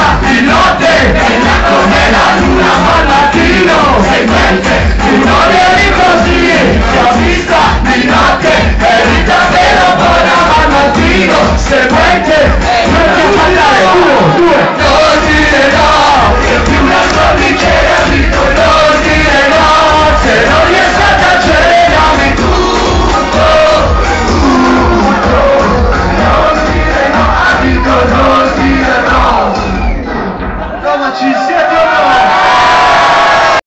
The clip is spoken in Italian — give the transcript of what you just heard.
di notte, bella come la luna, ma al mattino seguente tu non eri così, ti ho vista di notte, eri davvero buona, ma al mattino seguente uno, due, non dire no, io più una bicchiere a vito, non dire no, se non riesco a tacere dammi tutto, non dire no, a vito, non dire no. No, ma ci siete